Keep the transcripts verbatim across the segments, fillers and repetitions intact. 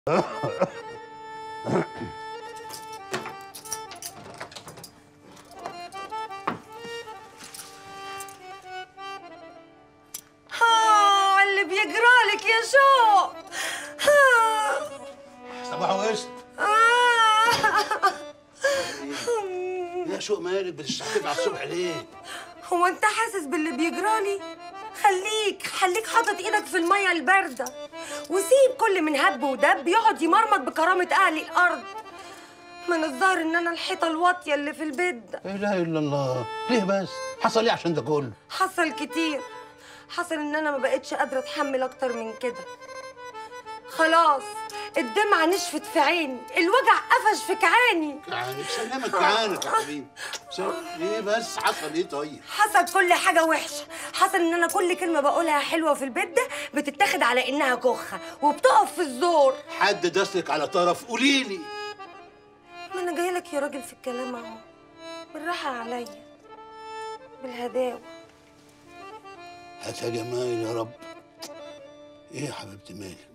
ها اللي بيجرالك يا شوق. صباح وقشط. يا شوق مالك بتشتغلي على الصبح ليه؟ هو انت حاسس باللي بيجرالي؟ خليك خليك حاطط ايدك في الميه البارده وسيب كل من هب ودب يقعد يمرمط بكرامه اهل الارض. من الظاهر ان انا الحيطه الواطيه اللي في البيت ده. لا اله الا الله، ليه بس؟ حصل ايه عشان ده كله؟ حصل كتير، حصل ان انا ما بقتش قادره اتحمل اكتر من كده. خلاص الدمعه نشفت في عيني، الوجع قفش في كعاني. كعانك سلامك كعانك يا حبيبي. ليه بس؟ حصل ايه طيب؟ حصل كل حاجه وحشه، حصل ان انا كل كلمه بقولها حلوه في البيت ده بتتاخد على انها كخه وبتقف في الزور. حد داسلك على طرف؟ قولي لي. ما انا جايه لك يا راجل في الكلام اهو، بالراحه عليا بالهداوه. هات يا جمال يا رب. ايه يا حبيبتي مالك؟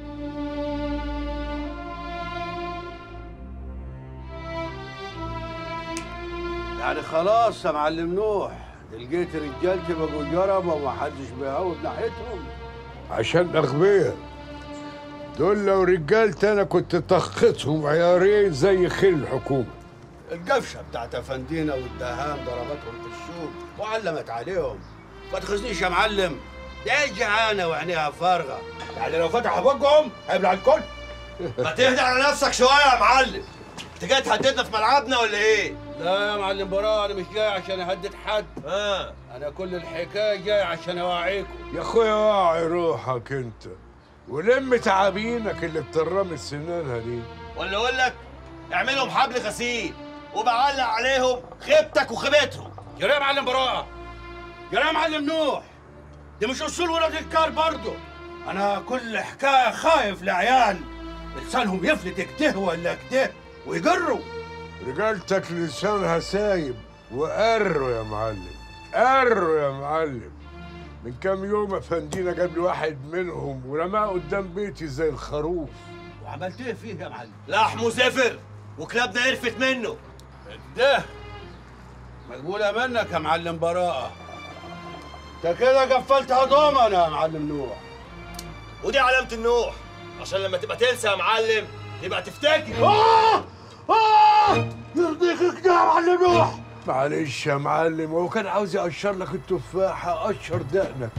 يعني خلاص يا معلم نوح، لقيت رجالتي بقوا جربة ومحدش بيهوب ناحيتهم؟ عشان أغبياء دول، لو رجالتي أنا كنت طختهم عيارين زي خيل الحكومة. القفشة بتاعت أفندينا والدهان ضربتهم في السوق وعلمت عليهم. ما تخزنيش يا معلم، دي جعانة وعينيها فارغة، يعني لو فتحوا بقهم هيبلع الكل. ما تهدى على نفسك شوية يا معلم، انت جاي تهددنا في ملعبنا ولا ايه؟ لا يا معلم براء، أنا مش جاي عشان أهدد حد. اه أنا كل الحكاية جاي عشان أوعيكم. يا أخويا واعي روحك أنت ولم تعابينك اللي بترمي سنانها دي. ولا أقول لك اعملهم حبل غسيل وبعلق عليهم خيبتك وخيبتهم. جرى يا معلم براء، جرى يا معلم نوح، دي مش أصول ولاد الكار برضه. أنا كل حكاية خايف لعيال لسانهم يفلت كده ولا كده ويجروا. رجالتك لسانها سايب وقروا يا معلم، قروا يا معلم. من كام يوم افندينا جاب لي واحد منهم ورماه قدام بيتي زي الخروف. وعملت ايه فيه يا معلم؟ لحمه زفر وكلابنا قرفت منه. ده مقبولة منك يا معلم براءة. انت كده قفلتها ضمن يا معلم نوح. ودي علامة النوح، عشان لما تبقى تنسى يا معلم تبقى تفتكر. آه آه يرضيك كده يا معلم نوح. معلش يا معلم، هو كان عاوز يقشر لك التفاحة، قشر دقنك.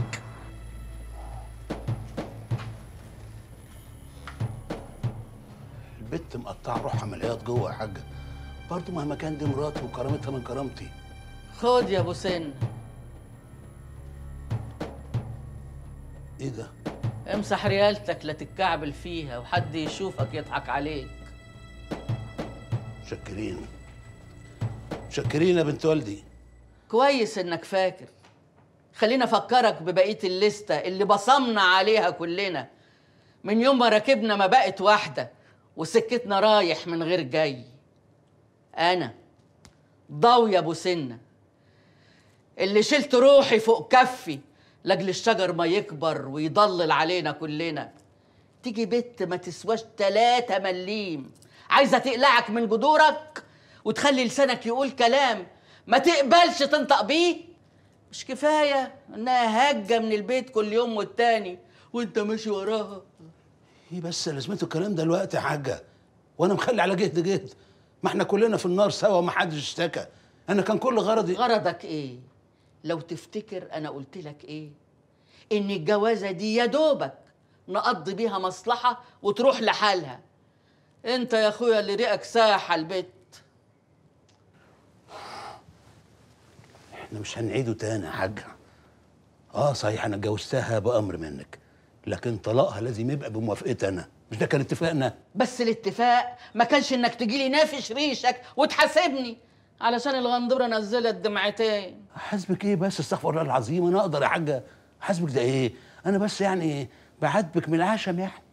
البت مقطعه روح عمليات جوه يا حاجه، برضه مهما كان دي مراتي وكرامتها من كرامتي. خد يا ابو سن. ايه ده؟ امسح ريالتك لا تتكعبل فيها وحد يشوفك يضحك عليك. شكرين شكرين يا بنت والدي. كويس انك فاكر. خلينا افكرك ببقيه الليسته اللي بصمنا عليها كلنا من يوم ما ركبنا ما بقت واحده وسكتنا رايح من غير جاي. انا ضوي ابو سنه اللي شلت روحي فوق كفي لاجل الشجر ما يكبر ويضلل علينا كلنا. تيجي بنت ما تسواش تلاتة مليم عايزه تقلعك من جذورك وتخلي لسانك يقول كلام ما تقبلش تنطق بيه. مش كفايه انها هجه من البيت كل يوم والتاني وانت ماشي وراها. ايه بس لازمته الكلام ده دلوقتي يا حاجه؟ وانا مخلي على جهد جهد؟ ما احنا كلنا في النار سوا وما حدش اشتكى. انا كان كل غرضي. غرضك ايه؟ لو تفتكر انا قلت لك ايه؟ ان الجوازه دي يا دوبك نقضي بيها مصلحه وتروح لحالها. انت يا اخويا اللي ريقك ساح على البيت. احنا مش هنعيده تاني يا حاجه. اه صحيح انا اتجوزتها بامر منك، لكن طلاقها لازم يبقى بموافقتي انا، مش ده كان اتفاقنا؟ بس الاتفاق ما كانش انك تجي لي نافش ريشك وتحاسبني علشان الغندوره نزلت دمعتين. حاسبك ايه بس؟ استغفر الله العظيم، انا اقدر يا حاجه حاسبك ده ايه؟ انا بس يعني بعاتبك من العشم يعني.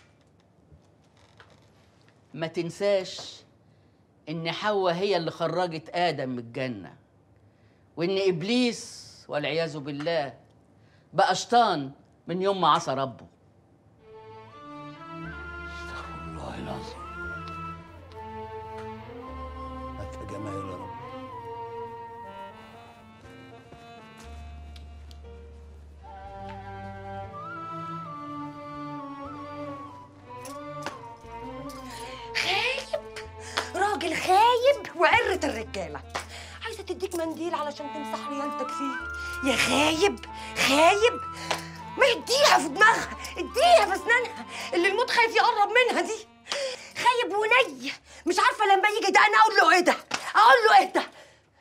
ما تنساش ان حواء هي اللي خرجت ادم من الجنه، وان ابليس والعياذ بالله بقى شيطان من يوم ما عصى ربه. استغفر العظيم. هات يا جمال يا رب. خايب، راجل خايب وعرة الرجالة. عايزة تديك منديل علشان تمسح ريالتك فيه. يا خايب خايب، ما اديها في دماغها، اديها في اسنانها اللي الموت خايف يقرب منها دي. خايب وني، مش عارفة لما يجي ده انا اقول له ايه ده؟ اقول له ايه ده؟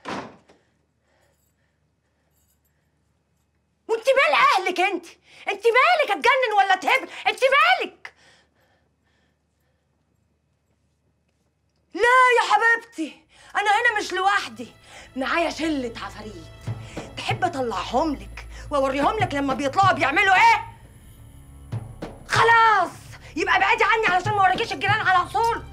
وانت مال اهلك انت؟ انت مالك اتجنن ولا تهبل؟ انت مالك؟ لا يا حبيبتي، انا هنا مش لوحدي، معايا شلة عفاريت. تحب اطلعهم لك واوريهم لك لما بيطلعوا بيعملوا ايه؟ خلاص يبقى ابعدي عني علشان ما اوريكيش الجيران على اصول.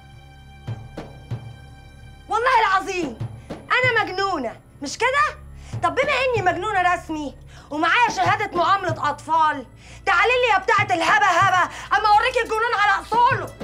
والله العظيم انا مجنونه مش كده؟ طب بما اني مجنونه رسمي ومعايا شهاده معامله اطفال، تعالي لي يا بتاعه الهبه هبه اما اوريكي الجنون على اصوله.